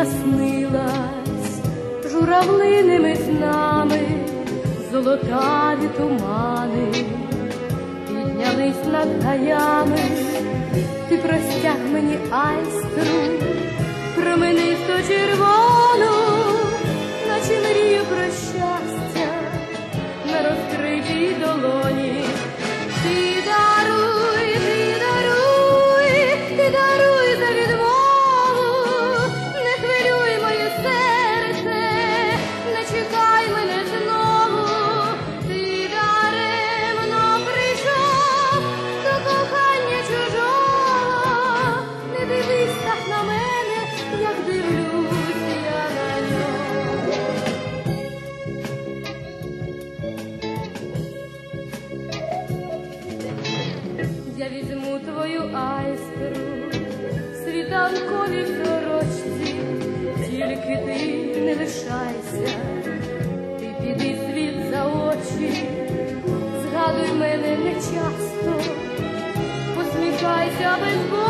наснилась журавлиними снами, золотаві тумани піднялись над гаями. Ти простяг мені айстру променисто червону, наче мрію про щастя на розкритій долоні. Ти даруй, ти даруй, ти даруй за відмову, не хвилюй моє серце, не чекай мене знову. Ти даремно прийшов до кохання чужого, не дивись так на мене, як дивлюсь я на нього. Я візьму твою айстру в світанковій сорочці, тільки ти не лишайся, ти піди світ за очі, згадуй мене нечасто, посміхайся без болю.